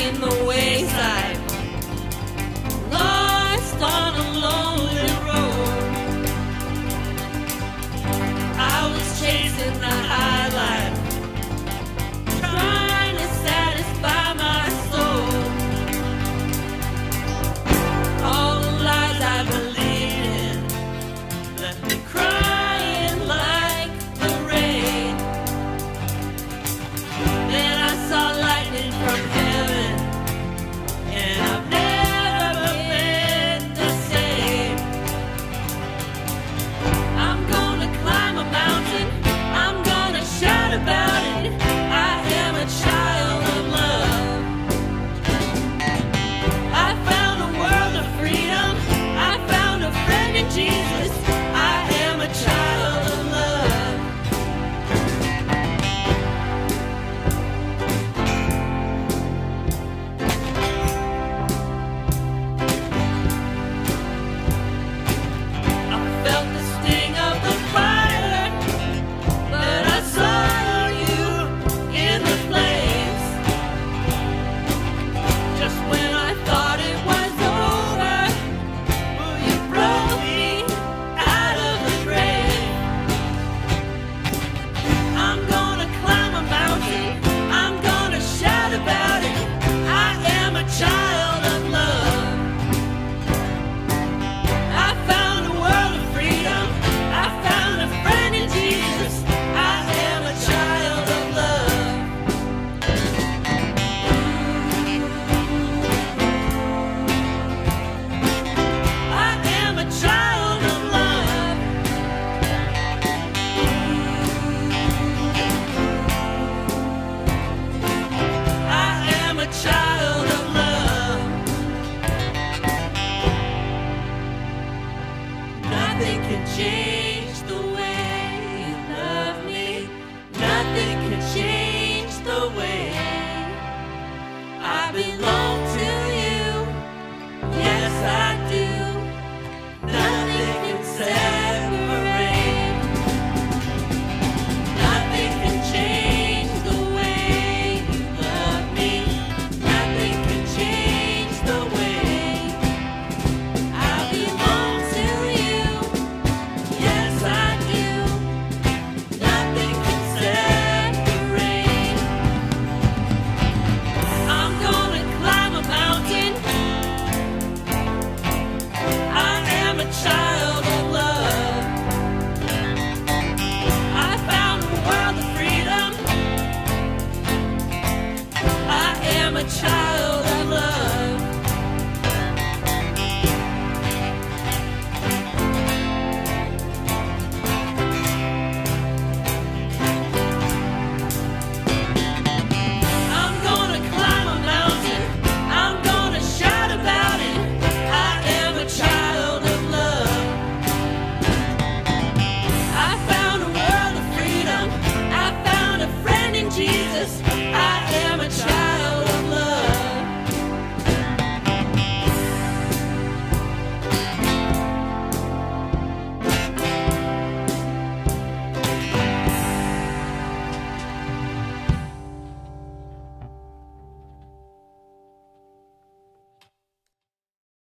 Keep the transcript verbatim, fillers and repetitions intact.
walking the wayside, lost on a lonely road. I was chasing the high life, trying to satisfy my soul. All the lies I believed in left me crying like the rain. Then I saw lightning from heaven, and I've never been the same. I'm gonna climb a mountain, I'm gonna shout about it. I am a child of love. I found a world of freedom, I found a friend in Jesus. I am a child of love. I felt the sting of the fire, but I saw you in the flames. Just when I thought it was over, well, you brought me out of the grave. I'm gonna climb a mountain, I'm gonna shout about it. I am a child of love. I found a world of freedom, I found a friend in Jesus. I am a child of love. I am a child of love. I am a child of love. Nothing can change the way you love me. Nothing can change the way I belong to you. Yes, I do. Nothing can separate. Nothing can change the way you love me. Nothing can change the way I belong to you. Yes, I do. Nothing can separate. I'm gonna climb a mountain. I am a child of love. I found a world of freedom. I am a child.